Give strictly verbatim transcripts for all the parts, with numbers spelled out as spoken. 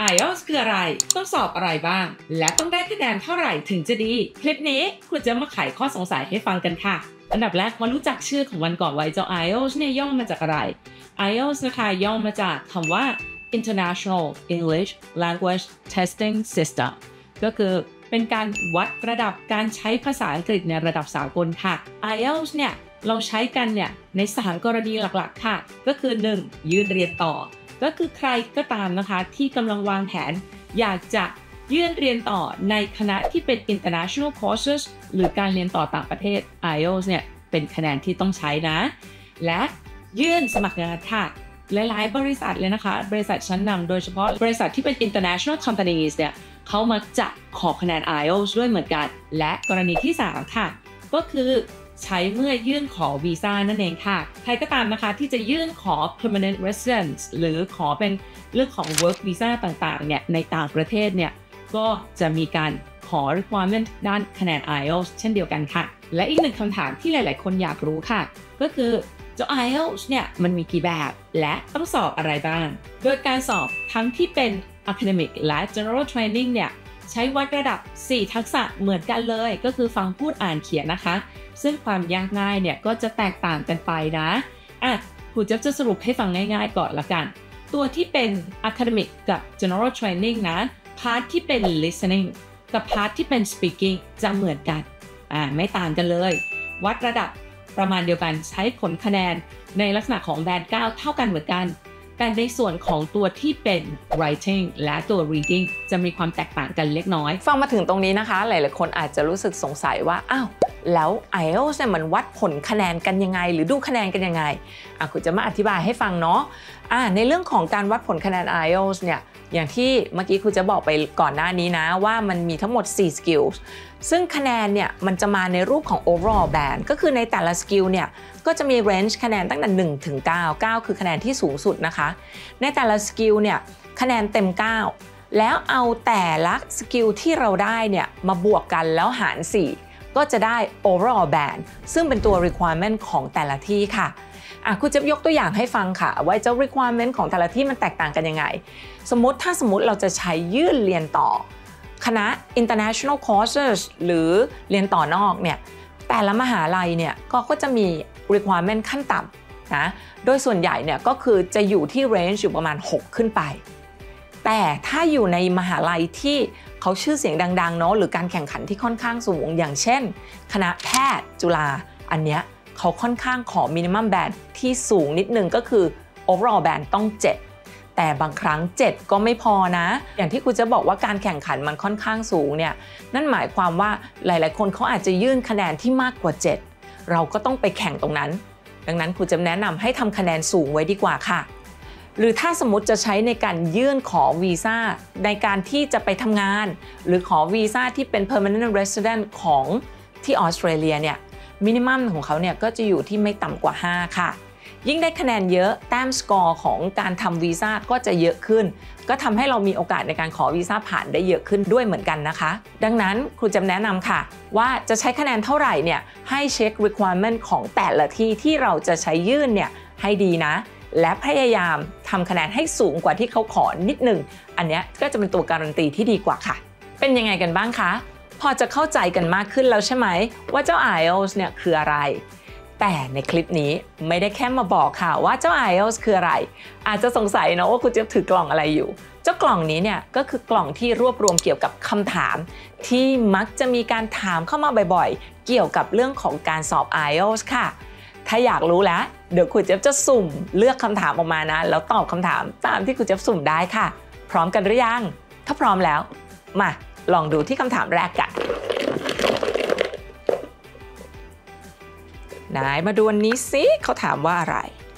ไอ อี แอล ที เอส คืออะไรต้องสอบอะไรบ้างและต้องได้คะแนนเท่าไหร่ถึงจะดีคลิปนี้คุณจะมาไขข้อสงสัยให้ฟังกันค่ะอันดับแรกมารู้จักชื่อของมันก่อนไว้เจ้า ไอ อี แอล ที เนี่ยย่อมาจากอะไร ไอ อี แอล ที นะคะย่อมาจากคำว่า International English Language Testing System ก็คือเป็นการวัดระดับการใช้ภาษาอังกฤษในระดับสากลค่ะ ไอ อี แอล ที เนี่ยเราใช้กันเนี่ยในสามกรณีหลักๆค่ะก็คือ หนึ่ง ยื่นเรียนต่อก็คือใครก็ตามนะคะที่กำลังวางแผนอยากจะยื่นเรียนต่อในคณะที่เป็น international courses หรือการเรียนต่อต่างประเทศ ไอ อี แอล ที เนี่ยเป็นคะแนนที่ต้องใช้นะและยื่นสมัครงานค่ะหลายๆบริษัทเลยนะคะบริษัทชั้นนำโดยเฉพาะบริษัทที่เป็น international companies เนี่ยเขามักจะขอคะแนน ไอ อี แอล ที ด้วยเหมือนกันและกรณีที่สามค่ะก็คือใช้เมื่อยื่นขอวีซ่านั่นเองค่ะใครก็ตามนะคะที่จะยื่นขอ permanent residence หรือขอเป็นเรื่องของ work visa ต่างๆเนี่ยในต่างประเทศเนี่ยก็จะมีการขอ requirement ด้านคะแนน ไอ อี แอล ที เช่นเดียวกันค่ะและอีกหนึ่งคำถามที่หลายๆคนอยากรู้ค่ะก็คือเจ้า ไอ อี แอล ที เนี่ยมันมีกี่แบบและต้องสอบอะไรบ้างโดยการสอบทั้งที่เป็น academic และ general training เนี่ยใช้วัดระดับสี่ทักษะเหมือนกันเลยก็คือฟังพูดอ่านเขียนนะคะซึ่งความยากง่ายเนี่ยก็จะแตกต่างกันไปนะอ่ะครูจะจะสรุปให้ฟังง่ายๆก่อนละกันตัวที่เป็น academic กับ general training นะพาร์ทที่เป็น listening กับพาร์ทที่เป็น speaking จะเหมือนกันอ่าไม่ต่างกันเลยวัดระดับประมาณเดียวกันใช้ผลคะแนนในลักษณะของแบนเก้าเท่ากันเหมือนกันแต่ในส่วนของตัวที่เป็น writing และตัว reading จะมีความแตกต่างกันเล็กน้อยฟังมาถึงตรงนี้นะคะหลายๆคนอาจจะรู้สึกสงสัยว่าอ้าวแล้ว ไอ อี แอล ที เนี่ยมันวัดผลคะแนนกันยังไงหรือดูคะแนนกันยังไงอ่ะคุณจะมาอธิบายให้ฟังเนาะอ่ะในเรื่องของการวัดผลคะแนน ไอ อี แอล ที เนี่ยอย่างที่เมื่อกี้คุณจะบอกไปก่อนหน้านี้นะว่ามันมีทั้งหมดสี่ skills ซึ่งคะแนนเนี่ยมันจะมาในรูปของ overall band ก็คือในแต่ละ skill เนี่ยก็จะมี range คะแนนตั้งแต่หนึ่งถึงเก้า เก้าคือคะแนนที่สูงสุดนะคะในแต่ละ skill เนี่ยคะแนนเต็มเก้าแล้วเอาแต่ละสกิลที่เราได้เนี่ยมาบวกกันแล้วหารสี่ก็จะได้ overall band ซึ่งเป็นตัว requirement ของแต่ละที่ค่ะอ่ะคุณจะยกตัวอย่างให้ฟังค่ะว่าเจ้า requirement ของแต่ละที่มันแตกต่างกันยังไงสมมติถ้าสมมติเราจะใช้ยื่นเรียนต่อคณะ international courses หรือเรียนต่อนอกเนี่ยแต่ละมหาลัยเนี่ยก็ก็จะมี requirement ขั้นต่ำนะโดยส่วนใหญ่เนี่ยก็คือจะอยู่ที่ range อยู่ประมาณหกขึ้นไปแต่ถ้าอยู่ในมหาลัยที่เขาชื่อเสียงดังๆเนาะหรือการแข่งขันที่ค่อนข้างสูงอย่างเช่นคณะแพทย์จุฬาอันเนี้ยเขาค่อนข้างขอ minimum band ที่สูงนิดนึงก็คือ overall band ต้องเจ็ดแต่บางครั้งเจ็ดก็ไม่พอนะอย่างที่ครูจะบอกว่าการแข่งขันมันค่อนข้างสูงเนี่ยนั่นหมายความว่าหลายๆคนเขาอาจจะยื่นคะแนนที่มากกว่าเจ็ดเราก็ต้องไปแข่งตรงนั้นดังนั้นครูจะแนะนำให้ทำคะแนนสูงไว้ดีกว่าค่ะหรือถ้าสมมติจะใช้ในการยื่นขอวีซ่าในการที่จะไปทำงานหรือขอวีซ่าที่เป็น permanent resident ของที่ออสเตรเลียเนี่ยมินิมัมของเขาเนี่ยก็จะอยู่ที่ไม่ต่ำกว่าห้าค่ะยิ่งได้คะแนนเยอะแต้มสกอร์ของการทำวีซ่าก็จะเยอะขึ้นก็ทำให้เรามีโอกาสในการขอวีซ่าผ่านได้เยอะขึ้นด้วยเหมือนกันนะคะดังนั้นครูจะแนะนำค่ะว่าจะใช้คะแนนเท่าไหร่เนี่ยให้เช็ค requirement ของแต่ละที่ที่เราจะใช้ยื่นเนี่ยให้ดีนะและพยายามทำคะแนนให้สูงกว่าที่เขาขอนิดหนึ่งอันนี้ก็จะเป็นตัวการันตีที่ดีกว่าค่ะเป็นยังไงกันบ้างคะพอจะเข้าใจกันมากขึ้นแล้วใช่ไหมว่าเจ้า ไอ อี แอล ที เนี่ยคืออะไรแต่ในคลิปนี้ไม่ได้แค่มาบอกค่ะว่าเจ้า ไอ อี แอล ที คืออะไรอาจจะสงสัยนะว่าคุณจะถือกล่องอะไรอยู่เจ้ากล่องนี้เนี่ยก็คือกล่องที่รวบรวมเกี่ยวกับคำถามที่มักจะมีการถามเข้ามาบ่อยๆเกี่ยวกับเรื่องของการสอบ ไอ อี แอล ที ค่ะถ้าอยากรู้แล้วเดี๋ยวครูเจี๊ยบจะสุ่มเลือกคำถามออกมานะแล้วตอบคำถามตามที่ครูเจี๊ยบสุ่มได้ค่ะพร้อมกันหรือยังถ้าพร้อมแล้วมาลองดูที่คำถามแรกกันไหนมาดูอันนี้สิเขาถามว่าอะไร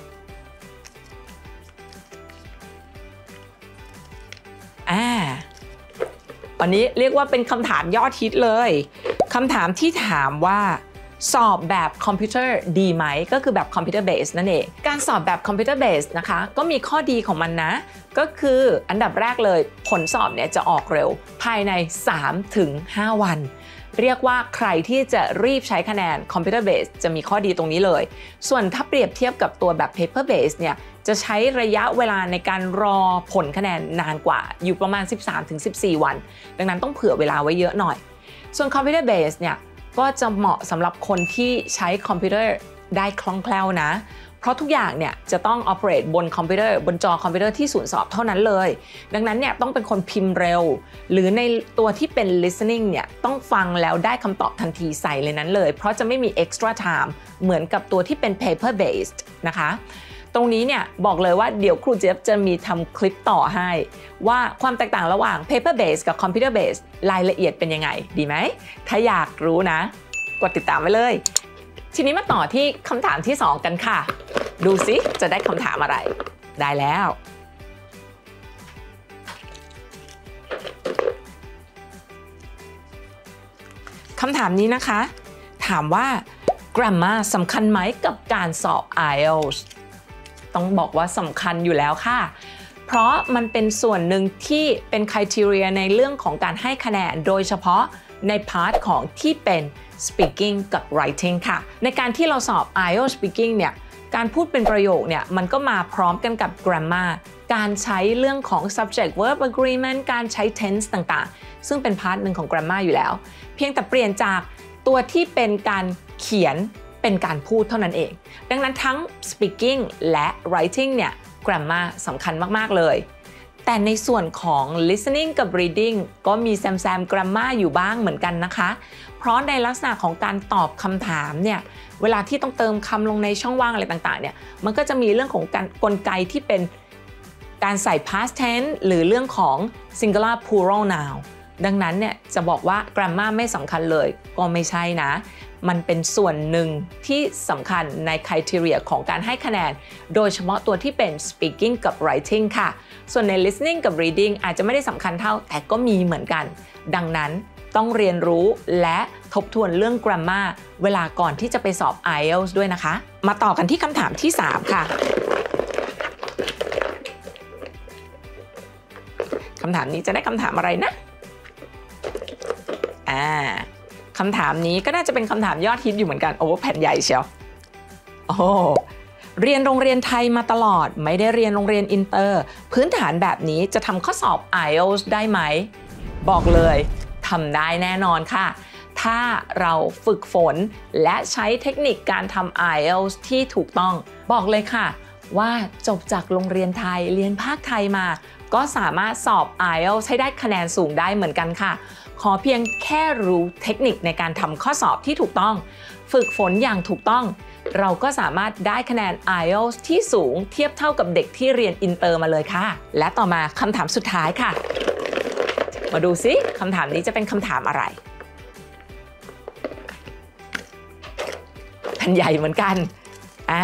อ่าอันนี้เรียกว่าเป็นคำถามยอดฮิตเลยคำถามที่ถามว่าสอบแบบคอมพิวเตอร์ดีไหมก็คือแบบคอมพิวเตอร์เบสนั่นเองการสอบแบบคอมพิวเตอร์เบสนะคะก็มีข้อดีของมันนะก็คืออันดับแรกเลยผลสอบเนี่ยจะออกเร็วภายใน สามถึงห้า วันเรียกว่าใครที่จะรีบใช้คะแนน Computer Based จะมีข้อดีตรงนี้เลยส่วนถ้าเปรียบเทียบกับตัวแบบ Paper Based เนี่ยจะใช้ระยะเวลาในการรอผลคะแนนนานกว่าอยู่ประมาณ สิบสามถึงสิบสี่ วันดังนั้นต้องเผื่อเวลาไว้เยอะหน่อยส่วน Computer Based เนี่ยก็จะเหมาะสำหรับคนที่ใช้คอมพิวเตอร์ได้คล่องแคล่วนะเพราะทุกอย่างเนี่ยจะต้อง operate บนคอมพิวเตอร์บนจอคอมพิวเตอร์ที่ศูนย์สอบเท่านั้นเลยดังนั้นเนี่ยต้องเป็นคนพิมพ์เร็วหรือในตัวที่เป็น listening เนี่ยต้องฟังแล้วได้คำตอบทันทีใส่เลยนั้นเลยเพราะจะไม่มี extra time เหมือนกับตัวที่เป็น paper based นะคะตรงนี้เนี่ยบอกเลยว่าเดี๋ยวครูเจี๊ยบจะมีทำคลิปต่อให้ว่าความแตกต่างระหว่าง paper based กับ computer based รายละเอียดเป็นยังไงดีไหมถ้าอยากรู้นะกดติดตามไว้เลยทีนี้มาต่อที่คำถามที่สองกันค่ะดูสิจะได้คำถามอะไรได้แล้วคำถามนี้นะคะถามว่า grammar สำคัญไหมกับการสอบ ไอ เอล ที เอส ต้องบอกว่าสำคัญอยู่แล้วค่ะเพราะมันเป็นส่วนหนึ่งที่เป็น criteria ในเรื่องของการให้คะแนนโดยเฉพาะในพาร์ทของที่เป็น speaking กับ writing ค่ะในการที่เราสอบ ไอ เอล ที เอส speaking เนี่ยการพูดเป็นประโยคเนี่ยมันก็มาพร้อมกันกับ grammar การใช้เรื่องของ subject verb agreement การใช้ tense ต่างๆซึ่งเป็นพาร์ทหนึ่งของ grammar อยู่แล้วเพียงแต่เปลี่ยนจากตัวที่เป็นการเขียนเป็นการพูดเท่านั้นเองดังนั้นทั้ง speaking และ writing เนี่ย grammar สำคัญมากๆเลยแต่ในส่วนของ listening กับ reading ก็มีแซมๆ grammar อยู่บ้างเหมือนกันนะคะเพราะในลักษณะของการตอบคำถามเนี่ยเวลาที่ต้องเติมคำลงในช่องว่างอะไรต่างๆเนี่ยมันก็จะมีเรื่องของการกลไกที่เป็นการใส่ past tense หรือเรื่องของ singular plural noun ดังนั้นเนี่ยจะบอกว่า grammar ไม่สำคัญเลยก็ไม่ใช่นะมันเป็นส่วนหนึ่งที่สำคัญใน criteria ของการให้คะแนนโดยเฉพาะตัวที่เป็น speaking กับ writing ค่ะส่วนใน listening กับ reading อาจจะไม่ได้สำคัญเท่าแต่ก็มีเหมือนกันดังนั้นต้องเรียนรู้และทบทวนเรื่อง grammar เวลาก่อนที่จะไปสอบ ไอ เอล ที เอส ด้วยนะคะมาต่อกันที่คำถามที่สามค่ะคำถามนี้จะได้คำถามอะไรนะอ่าคำถามนี้ก็น่าจะเป็นคำถามยอดฮิตอยู่เหมือนกันโอ้แผ่นใหญ่เชียวโอ้เรียนโรงเรียนไทยมาตลอดไม่ได้เรียนโรงเรียนอินเตอร์พื้นฐานแบบนี้จะทำข้อสอบ ไอ เอล ที เอส ได้ไหมบอกเลยทำได้แน่นอนค่ะถ้าเราฝึกฝนและใช้เทคนิคการทำ ไอ เอล ที เอส ที่ถูกต้องบอกเลยค่ะว่าจบจากโรงเรียนไทยเรียนภาคไทยมาก็สามารถสอบ ไอ เอล ที เอส ให้ได้คะแนนสูงได้เหมือนกันค่ะขอเพียงแค่รู้เทคนิคในการทำข้อสอบที่ถูกต้องฝึกฝนอย่างถูกต้องเราก็สามารถได้คะแนน ไอ เอล ที เอส ที่สูงเทียบเท่ากับเด็กที่เรียนอินเตอร์มาเลยค่ะและต่อมาคำถามสุดท้ายค่ะมาดูซิคำถามนี้จะเป็นคำถามอะไรแผ่นใหญ่เหมือนกันอ่า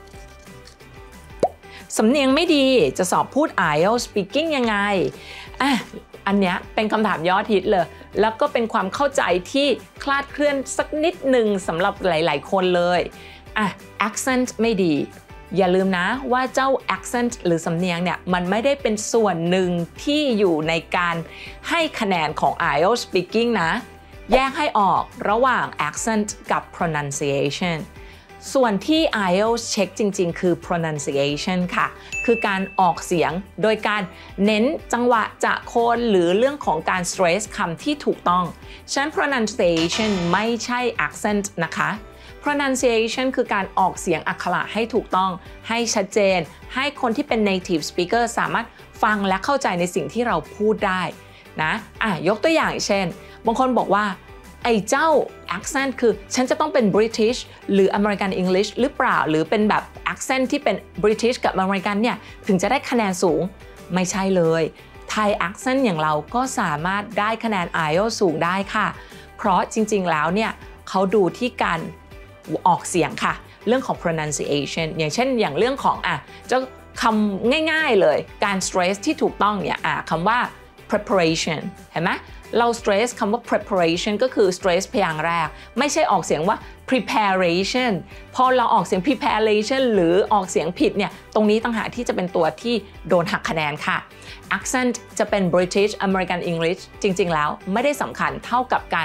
สำเนียงไม่ดีจะสอบพูด ไอ เอล ที เอส speaking ยังไงอ่ะอันเนี้ยเป็นคำถามยอดฮิตเลยแล้วก็เป็นความเข้าใจที่คลาดเคลื่อนสักนิดหนึ่งสำหรับหลายๆคนเลยอ่ะ accent ไม่ดีอย่าลืมนะว่าเจ้า accent หรือสำเนียงเนี่ยมันไม่ได้เป็นส่วนหนึ่งที่อยู่ในการให้คะแนนของ ไอ เอล ที เอส speaking นะแยกให้ออกระหว่าง accent กับ pronunciation ส่วนที่ ไอ เอล ที เอส เช็คจริงๆคือ pronunciation ค่ะคือการออกเสียงโดยการเน้นจังหวะจะโคนหรือเรื่องของการ stress คำที่ถูกต้องฉะนั้น pronunciation ไม่ใช่ accent นะคะ pronunciation คือการออกเสียงอักขระให้ถูกต้องให้ชัดเจนให้คนที่เป็น native speaker สามารถฟังและเข้าใจในสิ่งที่เราพูดได้นะอ่ะยกตัวอย่างเช่นบางคนบอกว่าไอ้เจ้า accent คือฉันจะต้องเป็น British หรือ American English หรือเปล่าหรือเป็นแบบ accent ที่เป็น British กับ American เนี่ยถึงจะได้คะแนนสูงไม่ใช่เลยไทย accent อย่างเราก็สามารถได้คะแนน ไอ เอล ที เอส สูงได้ค่ะเพราะจริงๆแล้วเนี่ยเขาดูที่การออกเสียงค่ะเรื่องของ pronunciation อย่างเช่นอย่างเรื่องของอ่ะเจ้าคำง่ายๆเลยการ stress ที่ถูกต้องเนี่ยอ่ะคำว่า preparation เห็นไหมเรา stress คำว่า preparation ก็คือ stress พยางค์แรกไม่ใช่ออกเสียงว่า preparation พอเราออกเสียง preparation หรือออกเสียงผิดเนี่ยตรงนี้ต่างหากที่จะเป็นตัวที่โดนหักคะแนนค่ะ accent จะเป็น British American English จริงๆแล้วไม่ได้สำคัญเท่ากับการ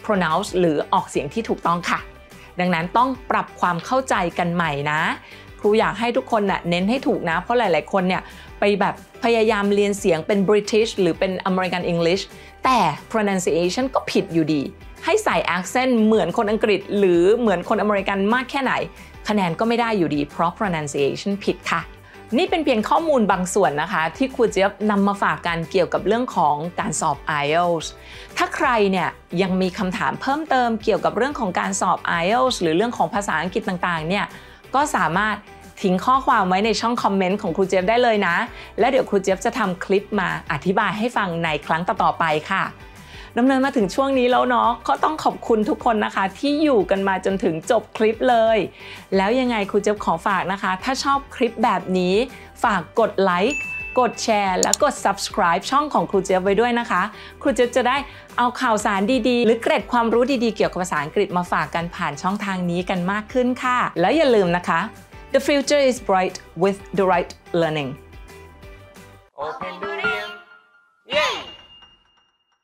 pronounce หรือออกเสียงที่ถูกต้องค่ะดังนั้นต้องปรับความเข้าใจกันใหม่นะครูอยากให้ทุกคนน่ะเน้นให้ถูกนะเพราะหลายๆคนเนี่ยไปแบบพยายามเรียนเสียงเป็น British หรือเป็น American English แต่ pronunciation ก็ผิดอยู่ดีให้ใส่ accent เหมือนคนอังกฤษหรือเหมือนคนอเมริกันมากแค่ไหนคะแนนก็ไม่ได้อยู่ดีเพราะ pronunciation ผิดค่ะนี่เป็นเพียงข้อมูลบางส่วนนะคะที่ครูเจี๊ยบนำมาฝากกันเกี่ยวกับเรื่องของการสอบ ไอ อี แอล ที เอส ถ้าใครเนี่ยยังมีคำถามเพิ่มเติมเกี่ยวกับเรื่องของการสอบ ไอ อี แอล ที เอส หรือเรื่องของภาษาอังกฤษต่างๆเนี่ยก็สามารถทิ้งข้อความไว้ในช่องคอมเมนต์ของครูเจี๊ยบได้เลยนะและเดี๋ยวครูเจี๊ยบจะทำคลิปมาอธิบายให้ฟังในครั้งต่อๆไปค่ะดำเนินมาถึงช่วงนี้แล้วเนาะก็ต้องขอบคุณทุกคนนะคะที่อยู่กันมาจนถึงจบคลิปเลยแล้วยังไงครูเจี๊ยบขอฝากนะคะถ้าชอบคลิปแบบนี้ฝากกดไลค์กดแชร์และกด subscribe ช่องของครูเจี๊ยบไว้ด้วยนะคะครูเจี๊ยบจะได้เอาข่าวสารดีๆหรือเกร็ดความรู้ดีๆเกี่ยวกับภาษาอังกฤษมาฝากกันผ่านช่องทางนี้กันมากขึ้นค่ะแล้วอย่าลืมนะคะ The future is bright with the right learning. Open